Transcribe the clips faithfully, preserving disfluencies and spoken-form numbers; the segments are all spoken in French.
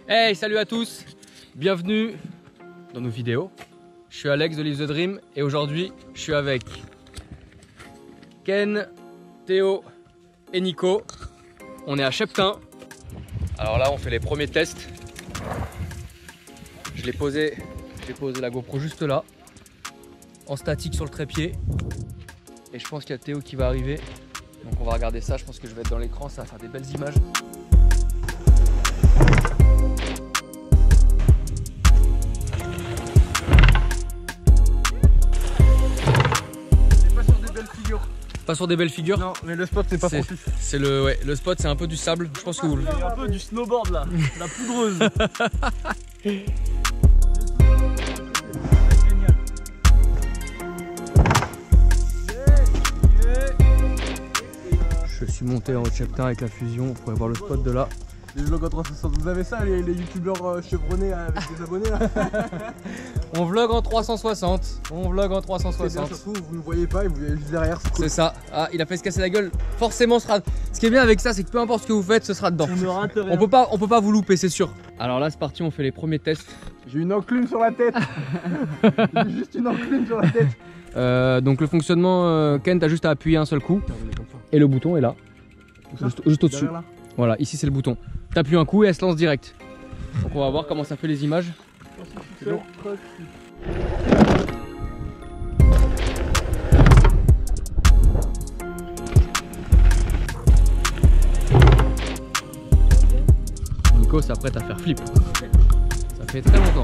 Hey, salut à tous, bienvenue dans nos vidéos. Je suis Alex de Live the Dream et aujourd'hui je suis avec Ken, Théo et Nico. On est à Cheptain. Alors là on fait les premiers tests. Je l'ai posé, j'ai posé la GoPro juste là, en statique sur le trépied. Et je pense qu'il y a Théo qui va arriver. Donc on va regarder ça, je pense que je vais être dans l'écran, ça va faire des belles images. Pas sur des belles figures. Non, mais le spot c'est pas pour. C'est le, ouais, le spot c'est un peu du sable. Je pense que vous le. Un peu du snowboard là, la poudreuse. Je suis monté en haut de Cheptain avec la fusion. Vous pourrez voir le spot de là. Les vlogs en trois cent soixante, vous avez ça les, les youtubeurs chevronnés avec des abonnés là. On vlog en trois cent soixante. On vlog en trois cent soixante. Bien, surtout, vous ne voyez pas et vous voyez juste derrière. C'est cool. ça. Ah, il a fait se casser la gueule. Forcément, ce sera. Ce qui est bien avec ça, c'est que peu importe ce que vous faites, ce sera dedans. On ne rate rien. On peut pas, on peut pas vous louper, c'est sûr. Alors là, c'est parti. On fait les premiers tests. J'ai une enclume sur la tête. J'ai juste une enclume sur la tête. Euh, donc le fonctionnement, euh, Ken, t'as juste à appuyer un seul coup. Et le bouton est là. Juste, juste au-dessus. Voilà, ici c'est le bouton. T'appuies un coup et elle se lance direct. Donc on va voir comment ça fait les images. C'est bon. Nico s'apprête à faire flip. Ça fait très longtemps.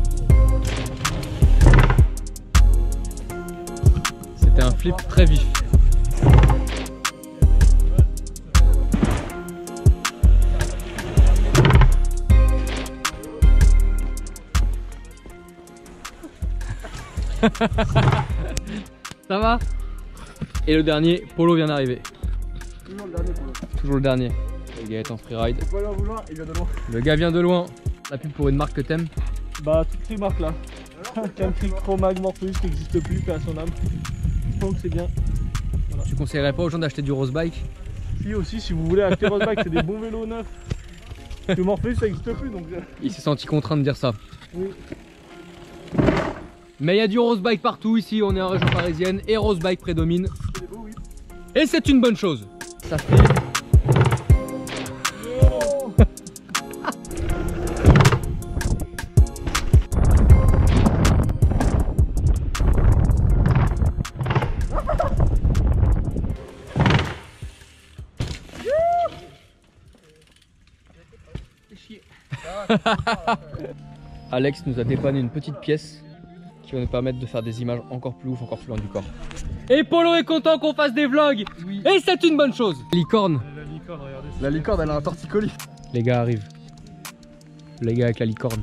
C'était un flip très vif. Ça va? Et le dernier, Polo vient d'arriver. Toujours le dernier Polo. Toujours le dernier. Le gars est en freeride. Faut pas lui en vouloir, il vient de loin. Le gars vient de loin. La pub pour une marque que t'aimes? Bah toutes les marques là. Country, Chromag, Morpheus qui n'existe plus, paix à son âme. Je pense que c'est bien. Voilà. Tu conseillerais pas aux gens d'acheter du Rose Bike? Si aussi, si vous voulez acheter Rose Bike, c'est des bons vélos neufs. Parce que Morpheus ça n'existe plus donc. Il s'est senti contraint de dire ça. Oui. Mais il y a du Rose Bike partout ici, on est en région parisienne et Rose Bike prédomine. C'est beau, oui. Et c'est une bonne chose. Ça fait... Oh. Alex nous a dépanné une petite pièce qui va nous permettre de faire des images encore plus ouf, encore plus loin du corps. Et Polo est content qu'on fasse des vlogs. Oui. Et c'est une bonne chose. Licorne. La licorne, regardez. La licorne, elle a un torticolis. Les gars arrivent. Les gars avec la licorne.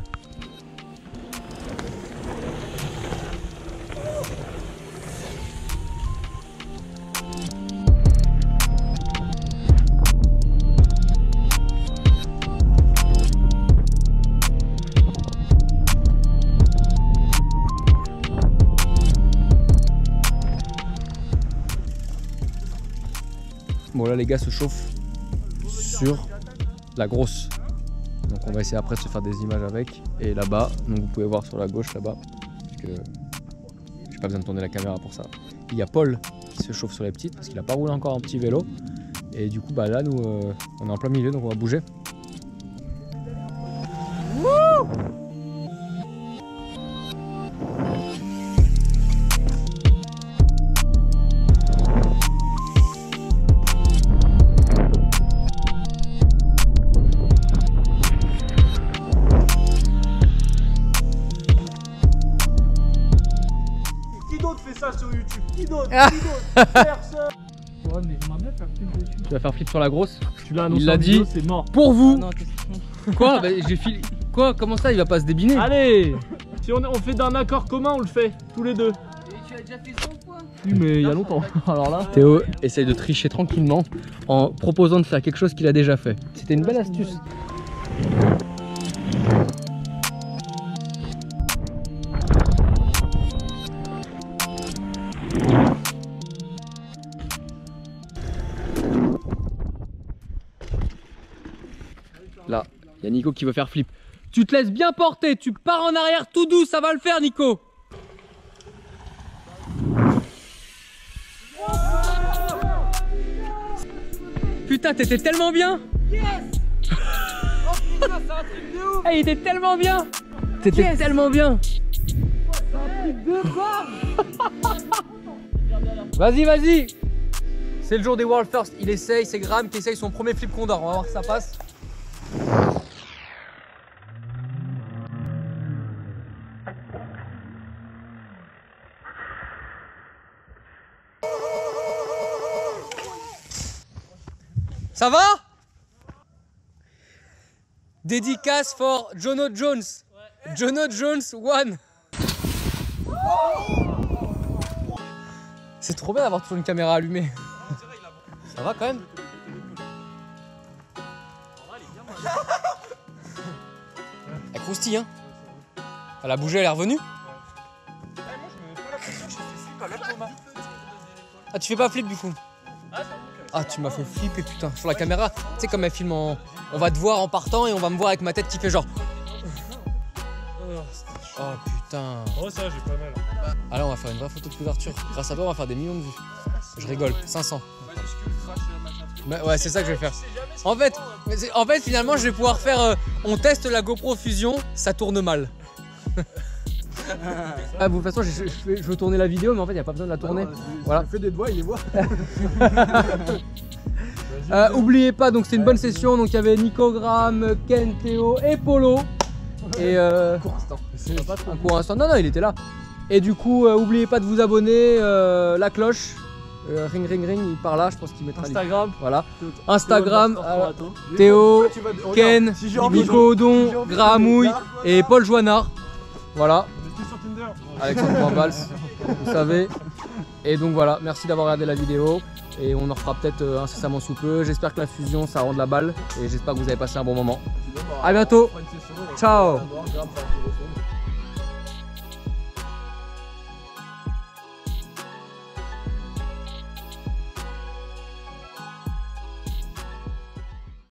Bon là les gars se chauffent sur la grosse. Donc on va essayer après de se faire des images avec. Et là-bas, donc vous pouvez voir sur la gauche là-bas, parce que j'ai pas besoin de tourner la caméra pour ça. Il y a Paul qui se chauffe sur les petites parce qu'il a pas roulé encore un petit vélo. Et du coup bah là nous euh, on est en plein milieu donc on va bouger. Wouh! Ça sur YouTube, qui d'autre? Qui d'autre? Personne. Ouais, mais j'aimerais bien faire flip dessus. Tu vas faire flip sur la grosse? Tu l'as annoncé, il l'a dit, c'est mort. Pour vous. Ah non, qu'est-ce que Quoi? Bah, j'ai filé. Quoi? Comment ça? Il va pas se débiner? Allez. Si on, on fait d'un accord commun, on le fait tous les deux. Et tu as déjà fait cent fois? Oui, mais il y a longtemps. Alors là. Théo essaye de tricher tranquillement en proposant de faire quelque chose qu'il a déjà fait. C'était une belle astuce. Là, il y a Nico qui veut faire flip. Tu te laisses bien porter, tu pars en arrière tout doux, ça va le faire Nico. Putain, t'étais tellement bien. Yes. Oh putain, c'est un truc de ouf. Hey, il était tellement bien. T'étais yes. tellement bien. C'est un truc de barre. Vas-y, vas-y. C'est le jour des World First, il essaye, c'est Graham qui essaye son premier flip condor, on va voir si ça passe. Ça va? Dédicace for Jono Jones. Ouais. Jono Jones one. C'est trop bien d'avoir toujours une caméra allumée. Ça va quand même? Elle croustille hein? Elle a bougé, elle est revenue? Ah tu fais pas flip du coup? Ah tu m'as fait flipper putain, sur la caméra, tu sais comme elle filme en... On va te voir en partant et on va me voir avec ma tête qui fait genre... Oh putain. Oh ça j'ai pas mal. Ah là on va faire une vraie photo de couverture. Grâce à toi on va faire des millions de vues. Je rigole, cinq cents. Bah, ouais c'est ça que je vais faire. En fait, en fait finalement je vais pouvoir faire... Euh, on teste la GoPro Fusion, ça tourne mal. Ah, de toute façon, je, je, je veux tourner la vidéo, mais en fait, il n'y a pas besoin de la tourner. Ah, voilà. Je fais des doigts, il les voit. euh, oubliez pas, donc c'est une bonne session. Donc il y avait Nico, Graham, Ken, Théo et Polo. Et euh, court instant. Un court instant. Non, non, il était là. Et du coup, euh, oubliez pas de vous abonner, euh, la cloche. Euh, ring, ring, ring, il part là. Je pense qu'il mettra Instagram. Les... Voilà. Instagram. Euh, Théo, Ken, si Nico Odon, si Grahamouille et Paul Joannard. Voilà. Alexandre Bals, vous savez. Et donc voilà, merci d'avoir regardé la vidéo. Et on en refera peut-être euh, incessamment sous peu. J'espère que la fusion ça rend de la balle. Et j'espère que vous avez passé un bon moment. A bientôt. Ciao.